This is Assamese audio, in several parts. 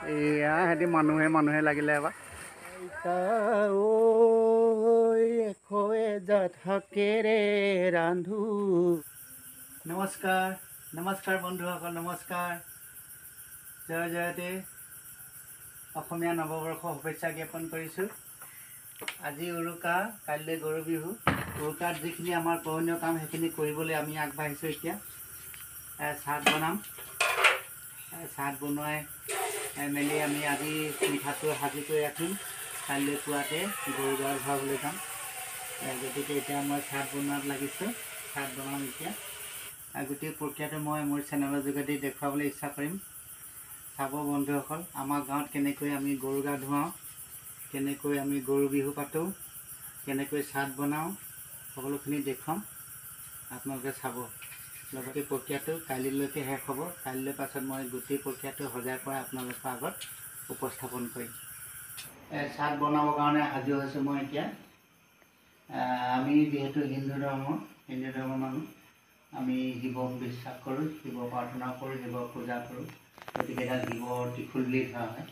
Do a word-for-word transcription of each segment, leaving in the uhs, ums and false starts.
এয়া সিহঁতি মানুহে মানুহে লাগিলে এবাৰ থাকেৰে ৰান্ধো। নমস্কাৰ নমস্কাৰ বন্ধুসকল, নমস্কাৰ। জয় জয়তে অসমীয়া নৱবৰ্ষ শুভেচ্ছা জ্ঞাপন কৰিছোঁ। আজি উৰুকা, কাইলৈ গৰু বিহু। উৰুকাত যিখিনি আমাৰ কৰণীয় কাম সেইখিনি কৰিবলৈ আমি আগবাঢ়িছোঁ। এতিয়া চাট বনাম। চাট বনোৱাই মেলি আমি আজি পিঠাটো সাজি কৰি ৰাখিম। কাইলৈ পুৱাতে গৰু গা ধুৱাবলৈ যাম। গতিকে এতিয়া মই চাট বনোৱাত লাগিছোঁ। চাট বনাম এতিয়া। গোটেই প্ৰক্ৰিয়াটো মই মোৰ চেনেলৰ যোগেদি দেখুৱাবলৈ ইচ্ছা কৰিম। চাব বন্ধুসকল, আমাৰ গাঁৱত কেনেকৈ আমি গৰু গা ধুৱাওঁ, কেনেকৈ আমি গৰু বিহু পাতোঁ, কেনেকৈ চাট বনাওঁ, সকলোখিনি দেখুৱাম। আপোনালোকে চাব। লগতে প্ৰক্ৰিয়াটো কাইলৈলৈকে শেষ হ'ব। কাইলৈ পাছত মই গোটেই প্ৰক্ৰিয়াটো সজাই পৰাই আপোনালোকৰ আগত উপস্থাপন কৰিম। চাট বনাবৰ কাৰণে সাজু হৈছোঁ মই এতিয়া। আমি যিহেতু হিন্দু ধৰ্ম হিন্দু ধৰ্মৰ মানুহ, আমি শিৱক বিশ্বাস কৰোঁ, শিৱ প্ৰাৰ্থনা কৰোঁ, শিৱক পূজা কৰোঁ। গতিকে এটা শিৱৰ ত্ৰিশূল বুলি ধৰা হয়।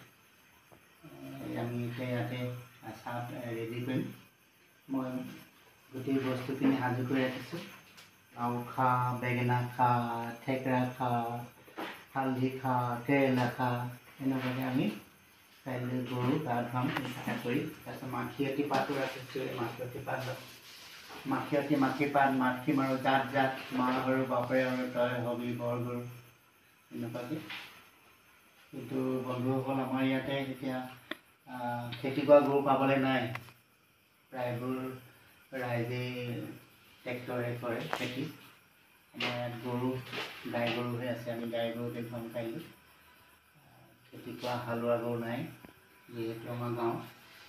আমি এতিয়া ইয়াতে চাট ৰেডি কৰিম। মই গোটেই বস্তুখিনি সাজু কৰি ৰাখিছোঁ। লাও খা, বেঙেনা খা, থেকেৰা খা, হালধি খা, কেৰেলা খা, এনেকুৱাকৈ আমি কাইলৈ গৰু গা ধুৱাম পিঠা কৰি। তাৰপিছত মাখিয়তী পাতো ৰাখিছোঁ। মাখিয়তী পাত মাখিয়তী মাখি পাত মাখি মাৰোঁ জাত জাত, মা আৰু বাপেৰে আৰু তই হবি বৰ গৰু, এনেকুৱাকৈ। কিন্তু বন্ধুসকল, আমাৰ ইয়াতে এতিয়া খেতি কৰা গৰু পাবলৈ নাই। প্ৰায়বোৰ ৰাইজে ট্ৰেক্টৰে কৰে খেতি। আমাৰ ইয়াত গৰু গাই গৰুহে আছে। আমি গাই গৰু দেখুৱাম কাইলৈ। খেতি কৰা হালোৱা গৰু নাই, যিহেতু আমাৰ গাঁৱত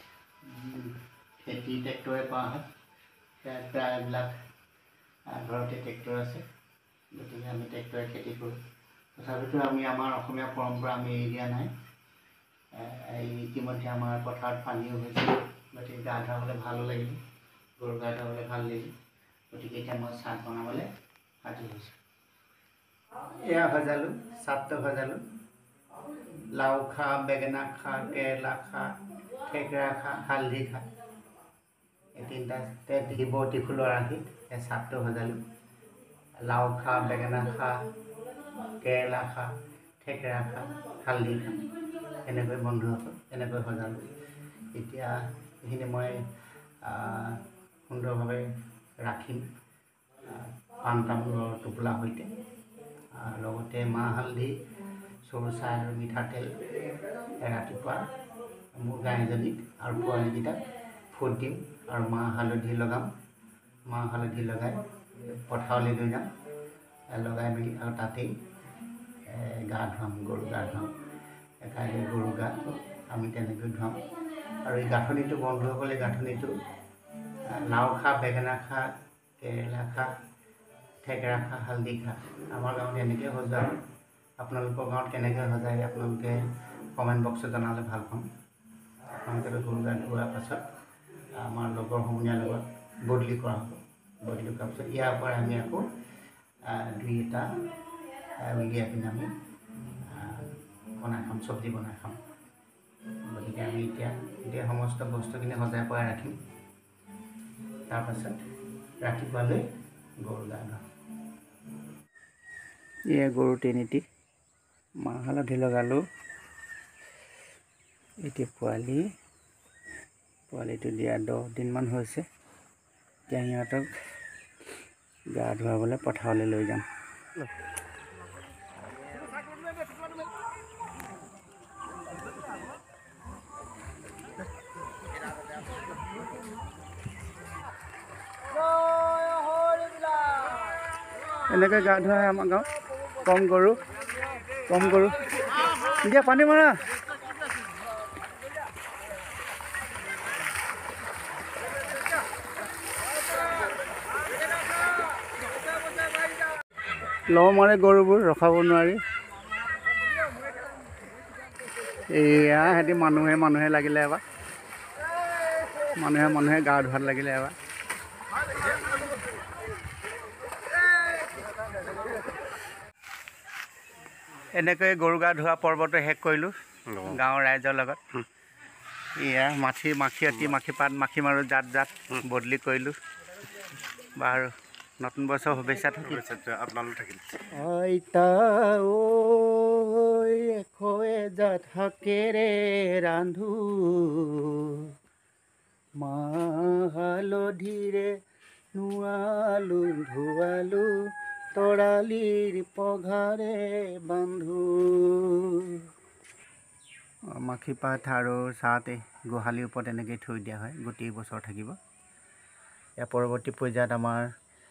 খেতি ট্ৰেক্টৰে কৰা হয়। প্ৰায় প্ৰায়বিলাক ঘৰতে ট্ৰেক্টৰ আছে। গতিকে আমি ট্ৰেক্টৰে খেতি কৰোঁ। তথাপিতো আমি আমাৰ অসমীয়া পৰম্পৰা আমি এৰি দিয়া নাই। এই ইতিমধ্যে আমাৰ পথাৰত পানীও হৈছে। গতিকে গা ধুৱাবলৈ ভালো লাগিল, গৰু গা ধুৱাবলৈ ভাল লাগিল। গতিকে এতিয়া মই চাট বনাবলৈ সাজু হৈছোঁ। এয়া সজালোঁ, চাটটো সজালোঁ। লাও খা, বেঙেনা খা, কেৰেলা খা, থেকেৰা খা, হালধি খা, এই তিনিটাতে শিৱৰ ত্ৰিশূলৰ আৰ্হিত এই চাটটো সজালোঁ। লাও খা, বেঙেনা খা, কেৰেলা খা, থেকেৰা খা, হালধি খা, এনেকৈ বন্ধুসকল এনেকৈ সজালোঁ। এতিয়া এইখিনি মই সুন্দৰভাৱে ৰাখিম পাণ তামোলৰ টোপোলাৰ সৈতে। লগতে মাহ হালধি, চৌচা আৰু মিঠাতেল ৰাতিপুৱা মোৰ গাইজনীক আৰু পোৱালীকেইটাক ফুট দিম আৰু মাহ হালধি লগাম। মাহ হালধি লগাই পথাৰলৈ লৈ যাম। লগাই মেলি আৰু তাতেই গা ধুৱাম, গৰু গা ধুৱাম। কাইলৈ গৰু গা আমি তেনেকৈ ধুৱাম। আৰু এই গাঁথনিটো বন্ধুসকলে গাঁথনিটো লাও খা, বেঙেনা খা, কেৰেলা খা, থেকেৰা খা, হালধি খা, আমাৰ গাঁৱত এনেকৈ সজোৱা হয়। আপোনালোকৰ গাঁৱত কেনেকৈ সজায় আপোনালোকে কমেণ্ট বক্সত জনালে ভাল পাম। আপোনালোকে গৰু গা ধোৱাৰ পাছত আমাৰ লগৰ সমনীয়াৰ লগত বদলি কৰা হ'ব। বদলি কৰাৰ পাছত ইয়াৰ পৰা আমি আকৌ দুই এটা উলিয়াই পিনে আমি বনাই খাম, চব্জি বনাই খাম। গতিকে আমি এতিয়া এতিয়া সমস্ত বস্তুখিনি সজাই পৰাই ৰাখিম। তাৰপাছত ৰাতিপুৱালৈ গৰু গা ধুৱাম। এয়া গৰু তিনিটি, মাহ হালধি লগালোঁ। এতিয়া পোৱালি পোৱালিটো দিয়া দহ দিনমান হৈছে। এতিয়া সিহঁতক গা ধুৱাবলৈ পথাৰলৈ লৈ যাম। এনেকৈ গা ধুৱাই আমাৰ গাঁৱত। কম গৰু কম গৰু এতিয়া পানী মাৰা। ল মাৰে গৰুবোৰ, ৰখাব নোৱাৰি। এয়া সিহঁতি মানুহে মানুহে লাগিলে এবাৰ। মানুহে মানুহে গা ধোৱাত লাগিলে এবাৰ। এনেকৈ গৰু গা ধোৱা পৰ্বটো শেষ কৰিলোঁ। গাঁৱৰ ৰাইজৰ লগত এয়া মাখি মাখিয়তী মাখি পাত মাখি মাৰো জাত জাত বদলি কৰিলোঁ বাৰু নতুন বছৰ শুভেচ্ছা থাকিল আপোনালোক থাকিল আইতা ঐ এশ এজাত শাকেৰে ৰান্ধো মাহ হালধিৰে নোৱালো ধুৱালো তৰালিৰ পঘাৰে বান্ধো মাখি পাত আৰু চাহতে গোহালিৰ ওপৰত এনেকৈ থৈ দিয়া হয় গোটেই বছৰ থাকিব ইয়াৰ পৰৱৰ্তী পৰ্যায়ত আমাৰ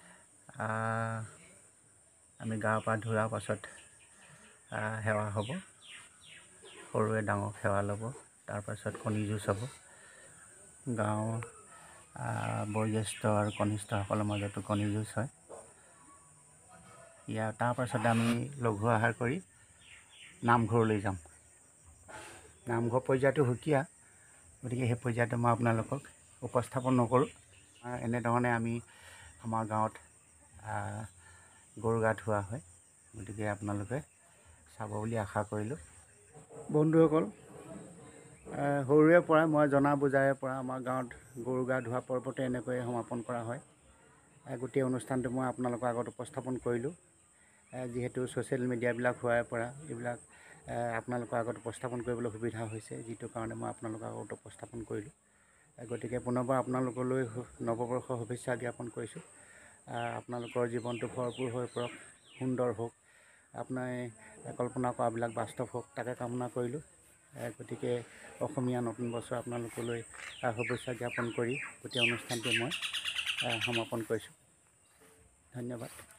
আমি গা পা ধোৱাৰ পাছত সেৱা হ'ব সৰুৱে ডাঙৰক সেৱা ল'ব তাৰপাছত কণী যুঁজ হ'ব গাঁৱৰ বয়োজ্যেষ্ঠ আৰু কনিষ্ঠসকলৰ মাজতো কণী যুঁজ হয় ইয়াৰ তাৰপাছত আমি লঘু আহাৰ কৰি নামঘৰলৈ যাম নামঘৰ পৰ্যায়টো সুকীয়া গতিকে সেই পৰ্যায়টো মই আপোনালোকক উপস্থাপন নকৰোঁ এনেধৰণে আমি আমাৰ গাঁৱত গৰু গা ধোৱা হয় গতিকে আপোনালোকে চাব বুলি আশা কৰিলোঁ বন্ধুসকল সৰুৰে পৰা মই জনা বুজাৰে পৰা আমাৰ গাঁৱত গৰু গা ধোৱা পৰ্বটো এনেকৈয়ে সমাপন কৰা হয় গোটেই অনুষ্ঠানটো মই আপোনালোকৰ আগত উপস্থাপন কৰিলোঁ যিহেতু ছ'চিয়েল মিডিয়াবিলাক হোৱাৰ পৰা এইবিলাক আপোনালোকৰ আগত উপস্থাপন কৰিবলৈ সুবিধা হৈছে যিটো কাৰণে মই আপোনালোকৰ আগত উপস্থাপন কৰিলোঁ গতিকে পুনৰবাৰ আপোনালোকলৈ নৱবৰ্ষৰ শুভেচ্ছা জ্ঞাপন কৰিছোঁ আপোনালোকৰ জীৱনটো ভৰপূৰ হৈ পৰক সুন্দৰ হওক আপোনাৰ কল্পনা কৰাবিলাক বাস্তৱ হওক তাকে কামনা কৰিলোঁ গতিকে অসমীয়া নতুন বছৰ আপোনালোকলৈ শুভেচ্ছা জ্ঞাপন কৰি গোটেই অনুষ্ঠানটো মই সমাপন কৰিছোঁ ধন্যবাদ।